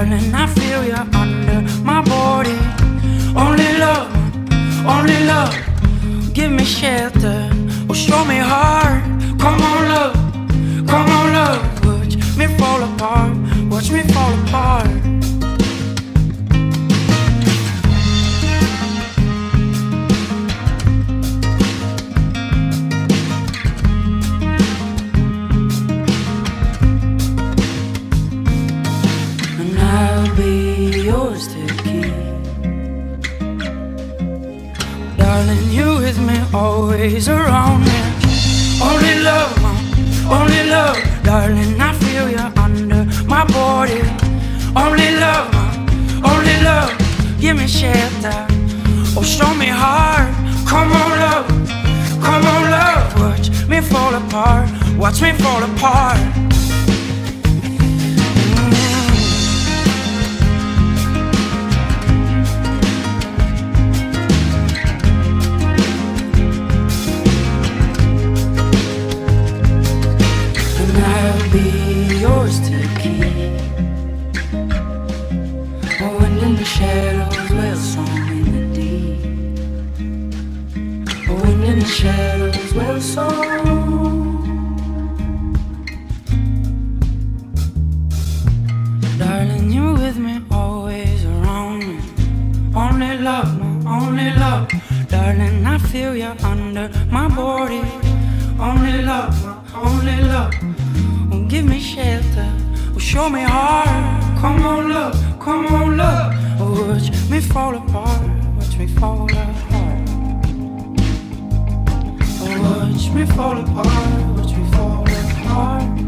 Darling, I feel you under my body. Only love, give me shelter or show me heart. Come on love, watch me fall apart, watch me fall apart. Yours to keep, darling, you with me, always around me. Only love, darling, I feel you under my body. Only love, give me shelter or show me heart. Come on love, watch me fall apart, watch me fall apart. Yours to keep. A wind in the shadows, well song in the deep. A wind in the shadows, well song. Darling, you with me, always around me. Only love, darling, I feel you under my body. Only love, give me shelter, or show me heart. Come on love, watch me fall apart, watch me fall apart. Watch me fall apart, watch me fall apart.